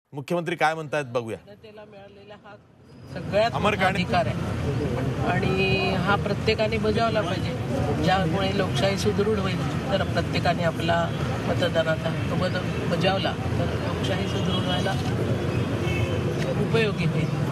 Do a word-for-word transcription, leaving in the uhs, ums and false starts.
मुख्यमंत्री काय म्हणतायत बघूया. जनतेला मिळालेला हा सगळ्यात मोठा अधिकार आहे आणि हा प्रत्येकाने बजावला पाहिजे, ज्यामुळे लोकशाही सुदृढ होईल. तर प्रत्येकाने आपला मतदानाचा हक्क बजावला तर लोकशाही सुदृढ व्हायला उपयोगी होईल.